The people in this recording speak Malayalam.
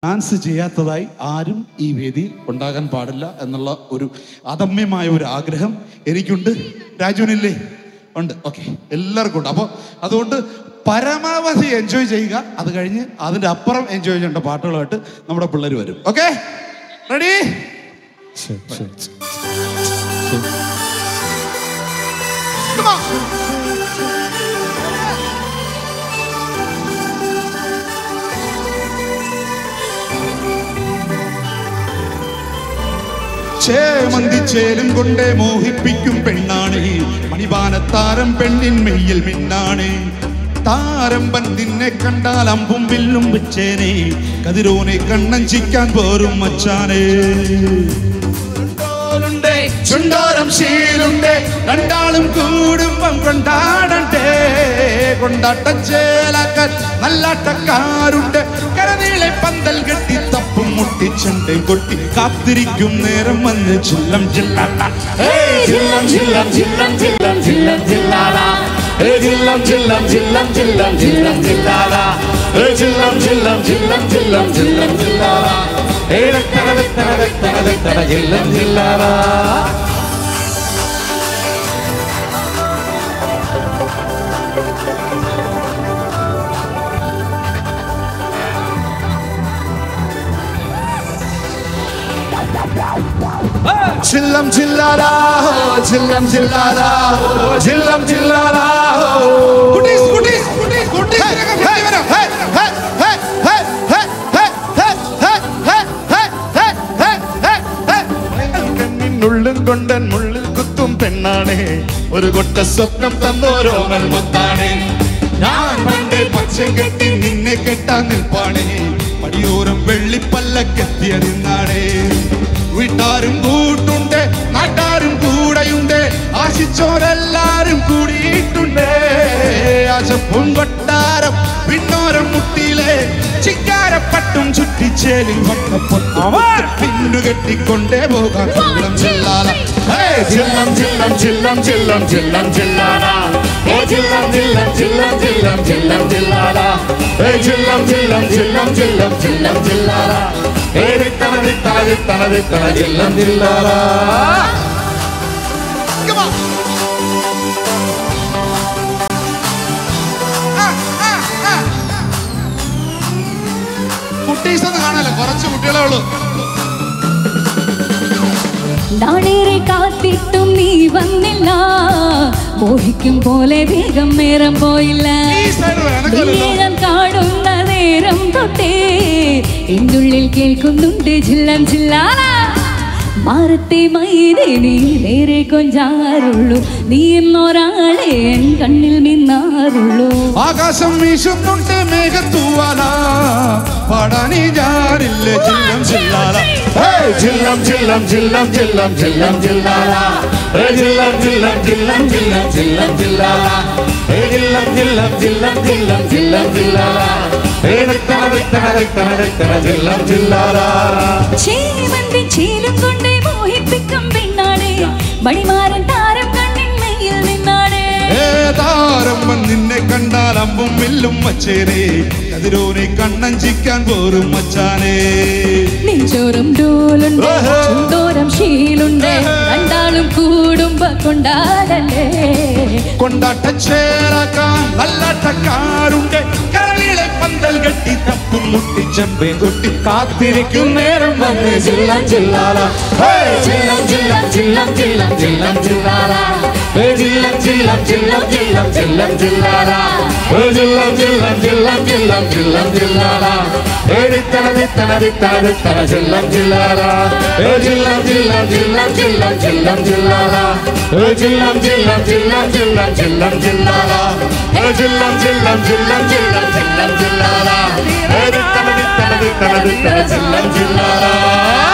ഡാൻസ് ചെയ്യാത്തതായി ആരും ഈ വേദിയിൽ ഉണ്ടാകാൻ പാടില്ല എന്നുള്ള ഒരു അദമ്യമായ ഒരു ആഗ്രഹം എനിക്കുണ്ട്. രാജുവിനില്ലേ? ഉണ്ട്. ഓക്കെ, എല്ലാവർക്കും ഉണ്ട്. അപ്പോൾ അതുകൊണ്ട് പരമാവധി എൻജോയ് ചെയ്യുക. അത് കഴിഞ്ഞ് അതിൻ്റെ അപ്പുറം എൻജോയ് ചെയ്യേണ്ട പാട്ടുകളായിട്ട് നമ്മുടെ പിള്ളേർ വരും. Okay, ready? ചേമന്തിച്ചേലും കൊണ്ടേ മോഹിപ്പിക്കും പെണ്ണാണ് മണിപാനത്താരം, പെണ്ണിൻ മെയ്യിൽ മിന്നാണ് താരമ്പൻ. നിന്നെ കണ്ടാൽ അമ്പും വില്ലും വെച്ചേനെ, കതിരോനെ കണ്ണഞ്ചിക്കാൻ പോരും മച്ചാനേ. ചുണ്ടോരം ശീലുണ്ട്, രണ്ടാളും കൂടുമ്പം കൊണ്ടാടണ്ടേ. കൊണ്ടാട്ടച്ചേലാക്കാൻ നല്ലാട്ടക്കാരുണ്ട്, കരനീളെ പന്തൽ കെട്ടി തപ്പും മുട്ടിച്ചണ്ടേ കൊട്ടി കാത്തിരിക്കും നേരം വന്ന് ചില്ലം ചില്ലാല. ചില്ലം ചില്ലം ചില്ലം ചില്ലം ചില്ലം ചില്ലാല. ചില്ലം ചില്ലം ചില്ലം ചില്ലം ചില്ലം ചില്ലാല. ചില്ലം ചില്ലം ചില്ലം ചില്ലം ചില്ലം ചില്ലാല. ചില്ലം ചില്ലാല. ചില്ലം ചില്ലാല, ചില്ലം ചില്ലാല, ചില്ലം ചില്ലാല. കണ്ണിനുള്ളും കൊണ്ടൻ മുള്ളിൽ കുത്തും പെണ്ണാണ്, ഒരു കൊട്ട സ്വപ്നം തന്നോരോമൽ മുത്താണ്. ഞാൻ പണ്ടേ പക്ഷം കെട്ടി നിന്നെ കെട്ടാൻ നിൽപ്പാണേ, പടിയോരം വെള്ളിപ്പല്ലക്കെത്തിയ നിന്നാണേ. വീട്ടാരും കൂട്ടുണ്ട്, നാട്ടാരും കൂടെയുണ്ട്, ആശിച്ചോരെല്ലാരും കൂടിയിട്ടുണ്ട്. ആശപ്പും കൊട്ടാരം പിന്നോരം മുട്ടിയിലെ ചിക്കാരപ്പട്ടും ചുറ്റിച്ചേലിൽ പിന്നു കെട്ടിക്കൊണ്ടേ പോകാം. ചില്ലം ചില്ലാല, ചില്ലം ചില്ലം ചില്ലം ചില്ലം ചില്ലം ചില്ലാല. ചില്ലം ചില്ലം ചില്ലം ചില്ലം ചില്ലം ചില്ലാല. ചില്ലം ചില്ലം ചില്ലം ചില്ലം ചില്ലം ചില്ലാല. ചില്ലം ചില്ലാല. കുട്ടീസൊന്നും കാണാല്ലോ, കുറച്ച് കുട്ടികളെ ഉള്ളൂ. നാളേറെ കാത്തിട്ടും നീ വന്നില്ല, മോഹിക്കും പോലെ വേഗം നേരം പോയില്ല. നേരം കാണുന്ന നേരം തൊട്ടേ എന്നുള്ളിൽ കേൾക്കുന്നുണ്ട് ചില്ലം ചില്ലാല. മാറത്തെ മൈനേ നീ നേരെ കൊഞ്ചാറുള്ളൂ, നീ എന്നൊരാളെ എൻ കണ്ണിൽ മിന്നാറുള്ളൂ. ആകാശം വീശുന്നുണ്ട് മേഘത്തൂവാല, പാടാനീ ജാറില്ല ചില്ലം ചില്ലാല. ചില്ലം ചില്ലം ചില്ലം ചില്ലം ചില്ലം ചില്ലാല. ചില്ലം ചില്ലം ചില്ലം ചില്ലം ചില്ലം ചില്ലാല. ചില്ലം ചില്ലം ചില്ലം ചില്ലം ചില്ലം ചില്ലാല. ചില്ലം ചില്ലാല. ചേമന്തി ചേലും കൊണ്ടേ മോഹിപ്പിക്കും പെണ്ണാണ്, മണിമാരൻ താരം കണ്ണിൻ മെയ്യിൽ നിന്നാണ്. താരമ്പൻ നിന്നെ കണ്ടാൽ അമ്പും വില്ലും വച്ചേനെ, കതിരോനെ കണ്ണഞ്ചിക്കാൻ പോരും മച്ചാനേ. നെഞ്ചോറും ഡോലുണ്ട്, ചുണ്ടോരം ശീലുണ്ട്, രണ്ടാളും കൂടുമ്പോ കൊണ്ടാടല്ലേ. കൊണ്ടാട്ടച്ചേരാക്കാൻ നല്ലാട്ടക്കാരുണ്ട്, കരളിലെ പന്തൽ കെട്ടി തപ്പും മുട്ടിച്ചമ്പേ കൊട്ടി കാത്തിരിക്കും നേരം വന്ന് ചില്ലം ചില്ലാല. ചില്ലം ചില്ലം ചില്ലം ചില്ലം ചില്ലം ചില്ലാല. ചില്ലം ചില്ലം ചില്ലം ചില്ലം ചില്ലം ചില്ലാല. ചില്ലം ചില്ലം ചില്ലം ചില്ലം ചില്ലം ചില്ലാല. ചില്ലം ചില്ലാല. ചില്ലം ചില്ലം ചില്ലം ചില്ലം ചില്ലം ചില്ലാല. ചില്ലം ചില്ലം ചില്ലം ചില്ലം ചില്ലം ചില്ലാല. ചില്ലം ചില്ലം ചില്ലം ചില്ലം ചില്ലം ചില്ലാല. ചില്ലം ചില്ലാല.